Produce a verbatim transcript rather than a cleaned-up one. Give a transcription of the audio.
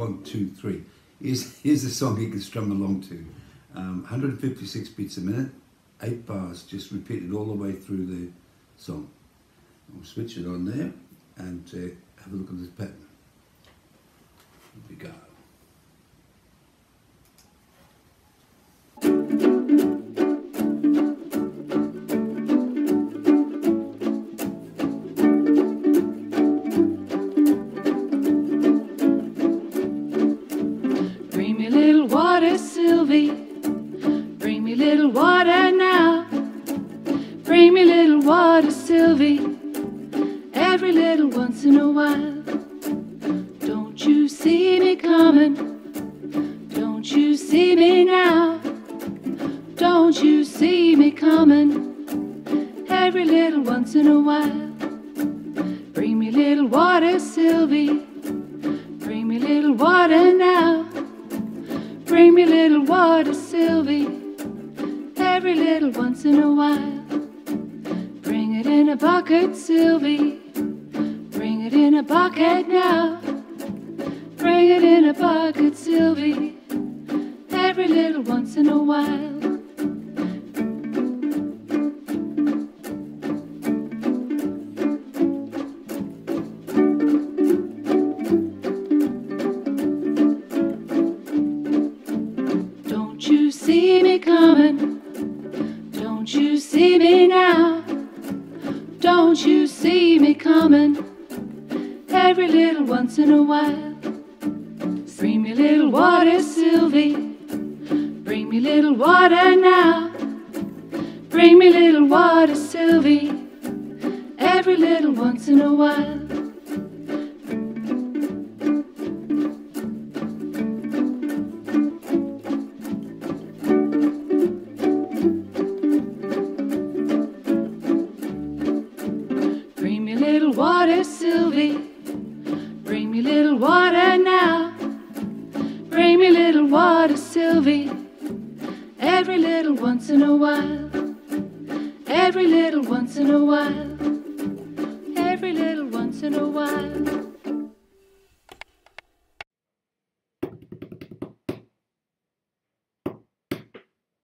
one, two, three. Here's, here's a song you can strum along to. Um, one hundred fifty-six beats a minute, eight bars, just repeated all the way through the song. I'll switch it on there and uh, have a look at this pattern. Here we go. Bring me little water, Sylvie. Bring me little water now. Bring me little water, Sylvie. Every little once in a while. Don't you see me coming? Don't you see me now? Don't you see me coming? Every little once in a while. Bring me little water, Sylvie. Bring me little water now. Bring me little water, Sylvie. Every little once in a while. Bring it in a bucket, Sylvie. Bring it in a bucket now. Bring it in a bucket, Sylvie. Every little once in a while. Don't you see me coming? Don't you see me now? Don't you see me coming? Every little once in a while. Bring me little water, Sylvie. Bring me little water now. Bring me little water, Sylvie. Every little once in a while. Bring me little water, Sylvie. Bring me little water now. Bring me little water, Sylvie. Every little once in a while. Every little once in a while.